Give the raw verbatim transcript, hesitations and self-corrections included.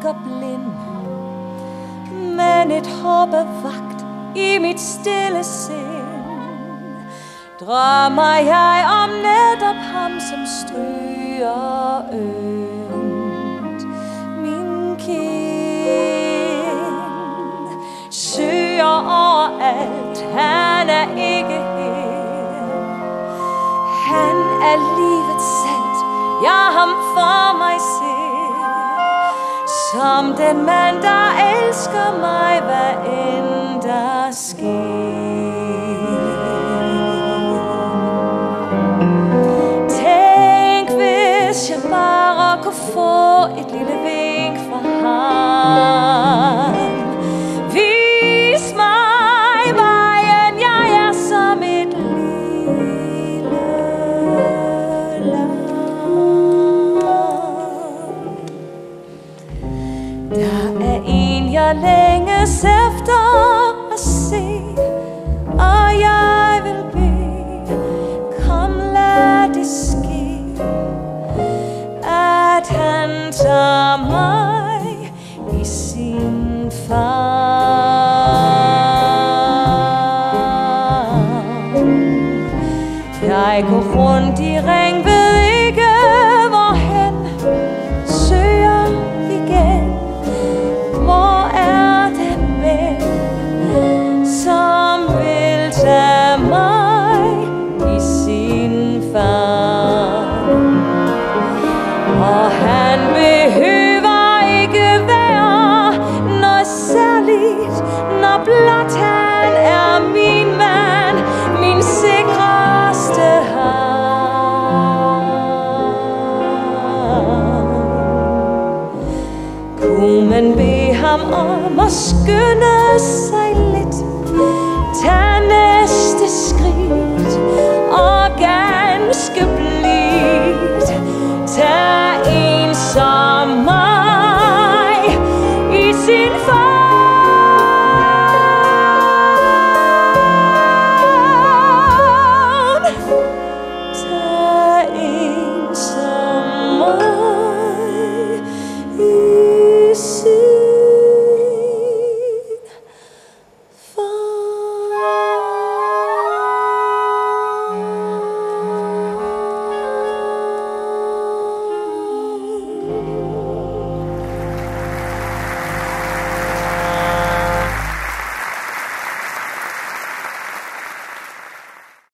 og blind, men et håb er vagt i mit stille sind. Drømmer jeg om netop ham, som stryger ømt min kind. Søger overalt, han er ikke her. Han er livets salt, jeg ham for mig ser. Som den mand, der elsker mig, hvad end der sker. Tænk, hvis jeg bare kunne få et lille vink fra ham. Vis mig vejen, jeg er som et lille lam. Der er en, jeg længes efter at se, og jeg vil bede, kom lad det ske, at han tager mig i sin favn. Jeg går rundt i ring, ved ikke hvorhen, søger igen. Hvor er den ven, som vil tage mig i sin favn? Og han behøver ikke være noget særligt, når blot han er min mand, min sikreste havn. Kunne man bede ham om at skynde sig lidt, tag næste skridt og ganske blidt, tag en som mig i sin favn.